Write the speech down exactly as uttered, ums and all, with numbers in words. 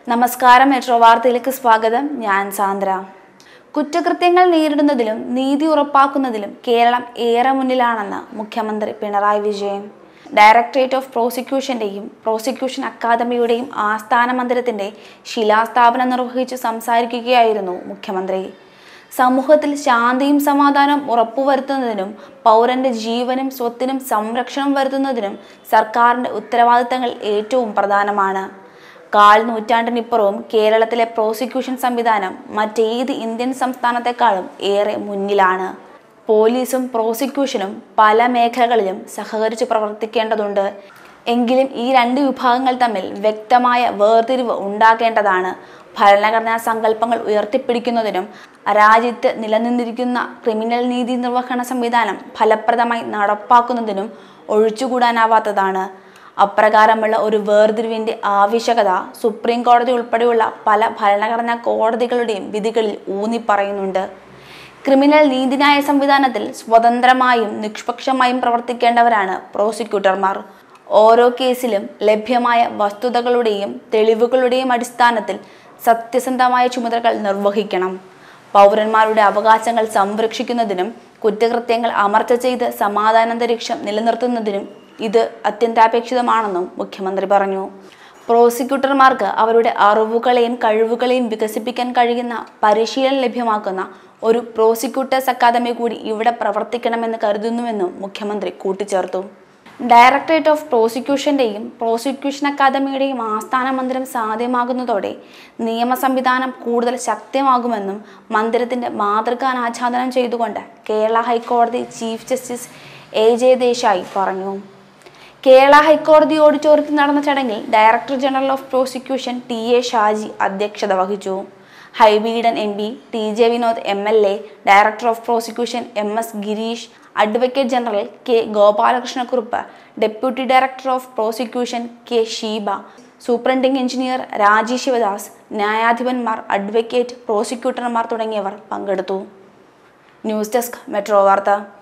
നമസ്കാരം. മെട്രോ വാർത്തയിലേക്ക് സ്വാഗതം. ഞാൻ സാന്ദ്ര. കുറ്റകൃത്യങ്ങൾ നേരിടുന്നതിലും നീതി ഉറപ്പാക്കുന്നതിലും കേരളം ഏറെ മുന്നിലാണെന്ന് മുഖ്യമന്ത്രി പിണറായി വിജയൻ. ഡയറക്ടറേറ്റ് ഓഫ് പ്രോസിക്യൂഷന്റെയും പ്രോസിക്യൂഷൻ അക്കാദമിയുടെയും ആസ്ഥാന മന്ദിരത്തിന്റെ ശിലാസ്ഥാപനം നിർവഹിച്ച് സംസാരിക്കുകയായിരുന്നു മുഖ്യമന്ത്രി. സമൂഹത്തിൽ ശാന്തിയും സമാധാനവും ഉറപ്പുവരുത്തുന്നതിനും പൗരന്റെ ജീവനും സ്വത്തിനും സംരക്ഷണം വരുത്തുന്നതിനും സർക്കാരിന്റെ ഉത്തരവാദിത്തങ്ങൾ ഏറ്റവും പ്രധാനമാണ്. കാൽ നൂറ്റാണ്ടിനിപ്പുറവും കേരളത്തിലെ പ്രോസിക്യൂഷൻ സംവിധാനം മറ്റേത് ഇന്ത്യൻ സംസ്ഥാനത്തെക്കാളും ഏറെ മുന്നിലാണ്. പോലീസും പ്രോസിക്യൂഷനും പല മേഖലകളിലും സഹകരിച്ച് പ്രവർത്തിക്കേണ്ടതുണ്ട്. എങ്കിലും ഈ രണ്ട് വിഭാഗങ്ങൾ തമ്മിൽ വ്യക്തമായ വേർതിരിവ് ഉണ്ടാകേണ്ടതാണ്. ഭരണഘടനാ സങ്കല്പങ്ങൾ ഉയർത്തിപ്പിടിക്കുന്നതിനും രാജ്യത്ത് നിലനിന്നിരിക്കുന്ന ക്രിമിനൽ നീതി നിർവഹണ സംവിധാനം ഫലപ്രദമായി നടപ്പാക്കുന്നതിനും ഒഴിച്ചുകൂടാനാവാത്തതാണ്. അപ്രകാരമുള്ള ഒരു വേർതിരിവിന്റെ ആവശ്യകത സുപ്രീം കോടതി ഉൾപ്പെടെയുള്ള പല ഭരണഘടനാ കോടതികളുടെയും വിധികളിൽ ഊന്നി പറയുന്നുണ്ട്. ക്രിമിനൽ നീതിന്യായ സംവിധാനത്തിൽ സ്വതന്ത്രമായും നിഷ്പക്ഷമായും പ്രവർത്തിക്കേണ്ടവരാണ് പ്രോസിക്യൂട്ടർമാർ. ഓരോ കേസിലും ലഭ്യമായ വസ്തുതകളുടെയും തെളിവുകളുടെയും അടിസ്ഥാനത്തിൽ സത്യസന്ധമായ ചുമതലകൾ നിർവഹിക്കണം. പൗരന്മാരുടെ അവകാശങ്ങൾ സംരക്ഷിക്കുന്നതിനും കുറ്റകൃത്യങ്ങൾ അമർച്ച ചെയ്ത് സമാധാനാന്തരീക്ഷം നിലനിർത്തുന്നതിനും ഇത് അത്യന്താപേക്ഷിതമാണെന്നും മുഖ്യമന്ത്രി പറഞ്ഞു. പ്രോസിക്യൂട്ടർമാർക്ക് അവരുടെ അറിവുകളെയും കഴിവുകളെയും വികസിപ്പിക്കാൻ കഴിയുന്ന പരിശീലനം ലഭ്യമാക്കുന്ന ഒരു പ്രോസിക്യൂട്ടേഴ്സ് അക്കാദമി കൂടി ഇവിടെ പ്രവർത്തിക്കണമെന്ന് കരുതുന്നുവെന്നും മുഖ്യമന്ത്രി കൂട്ടിച്ചേർത്തു. ഡയറക്ടറേറ്റ് ഓഫ് പ്രോസിക്യൂഷന്റെയും പ്രോസിക്യൂഷൻ അക്കാദമിയുടെയും ആസ്ഥാന മന്ദിരം സാധ്യമാകുന്നതോടെ നിയമ സംവിധാനം കൂടുതൽ ശക്തമാകുമെന്നും മന്ദിരത്തിന്റെ മാതൃക അനാച്ഛാദനം ചെയ്തുകൊണ്ട് കേരള ഹൈക്കോടതി chief justice A J Desai പറഞ്ഞു. കേരള ഹൈക്കോടതി ഓഡിറ്റോറിയത്തിൽ നടന്ന ചടങ്ങിൽ director general of prosecution T A Shaji അധ്യക്ഷത വഹിച്ചു. Hibi Eden M P, T J Vinod M L A, director of prosecution M S Girish, advocate general K Gopalakrishna Kurup, deputy director of prosecution K Sheeba, superintending engineer Raji Sivadas, ന്യായാധിപന്മാർ, advocate, പ്രോസിക്യൂട്ടർമാർ തുടങ്ങിയവർ പങ്കെടുത്തു. ന്യൂസ് ഡെസ്ക് മെട്രോ വാർത്ത.